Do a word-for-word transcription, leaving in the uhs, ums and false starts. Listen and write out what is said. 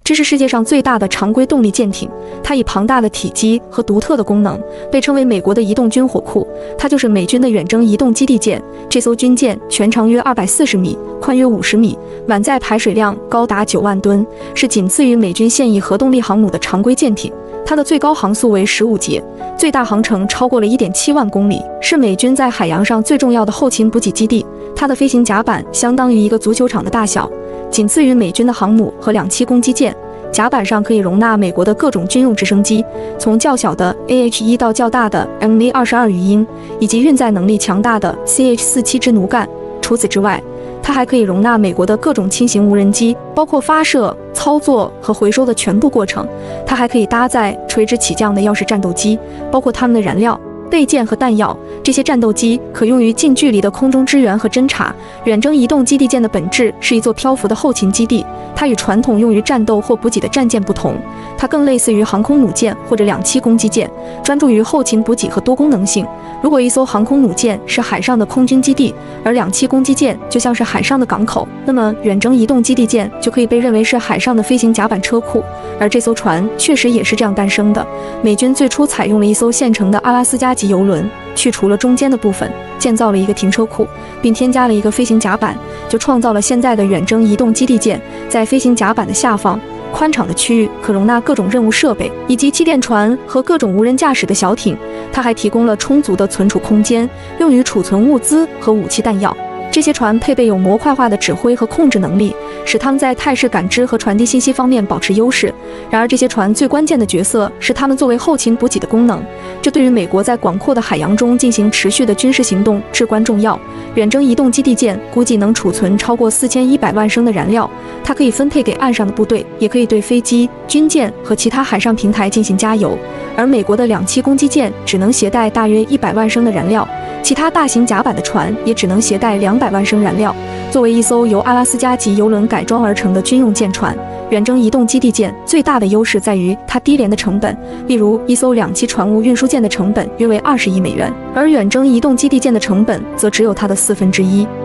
这是世界上最大的常规动力舰艇，它以庞大的体积和独特的功能，被称为美国的移动军火库。它就是美军的远征移动基地舰。这艘军舰全长约二百四十米，宽约五十米，满载排水量高达九万吨，是仅次于美军现役核动力航母的常规舰艇。它的最高航速为十五节，最大航程超过了 一点七万公里，是美军在海洋上最重要的后勤补给基地。它的飞行甲板相当于一个足球场的大小，仅次于美军的航母和两栖攻击舰。甲板上可以容纳美国的各种军用直升机，从较小的 A H 一 到较大的 M V 二十二 鱼鹰，以及运载能力强大的 C H 四十七 支弩杆。除此之外，它还可以容纳美国的各种轻型无人机，包括发射、操作和回收的全部过程。它还可以搭载垂直起降的钥匙战斗机，包括它们的燃料、备件和弹药。这些战斗机可用于近距离的空中支援和侦察。远征移动基地舰的本质是一座漂浮的后勤基地，它与传统用于战斗或补给的战舰不同，它更类似于航空母舰或者两栖攻击舰，专注于后勤补给和多功能性。如果一艘航空母舰是海上的空军基地，而两栖攻击舰就像是海上的港口，那么远征移动基地舰就可以被认为是海上的飞行甲板车库。而这艘船确实也是这样诞生的。美军最初采用了一艘现成的阿拉斯加级邮轮，去除了中间的部分，建造了一个停车库，并添加了一个飞行甲板，就创造了现在的远征移动基地舰。在飞行甲板的下方，宽敞的区域可容纳各种任务设备，以及气垫船和各种无人驾驶的小艇。它还提供了充足的存储空间，用于储存物资和武器弹药。这些船配备有模块化的指挥和控制能力，使它们在态势感知和传递信息方面保持优势。然而，这些船最关键的角色是它们作为后勤补给的功能，这对于美国在广阔的海洋中进行持续的军事行动至关重要。远征移动基地舰估计能储存超过四千一百万升的燃料，它可以分配给岸上的部队，也可以对飞机、军舰和其他海上平台进行加油。而美国的两栖攻击舰只能携带大约一百万升的燃料，其他大型甲板的船也只能携带两百万升燃料。作为一艘由阿拉斯加级邮轮改装而成的军用舰船，远征移动基地舰最大的优势在于它低廉的成本。例如，一艘两栖船坞运输舰的成本约为二十亿美元，而远征移动基地舰的成本则只有它的四分之一。